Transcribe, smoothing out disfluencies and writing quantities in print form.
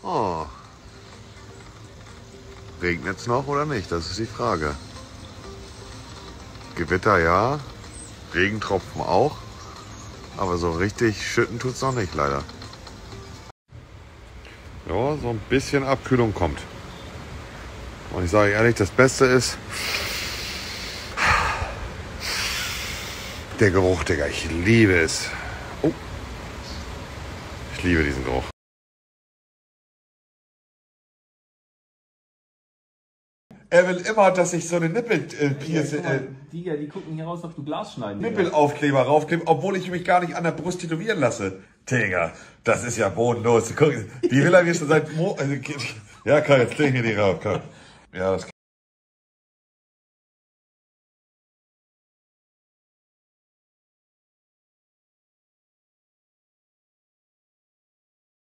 Oh. Regnet es noch oder nicht? Das ist die Frage. Gewitter ja, Regentropfen auch, aber so richtig schütten tut es noch nicht, leider. Ja, so ein bisschen Abkühlung kommt. Und ich sage ehrlich, das Beste ist der Geruch, Digga. Ich liebe es. Oh. Ich liebe diesen Geruch. Er will immer, dass ich so eine Die gucken hier raus, ob du Glas schneiden. Nippelaufkleber raufklebe, obwohl ich mich gar nicht an der Brust tätowieren lasse. Digga, das ist ja bodenlos. Guck, die will er mir schon seit ja, komm, jetzt klebe ich mir die rauf, komm. Ja, das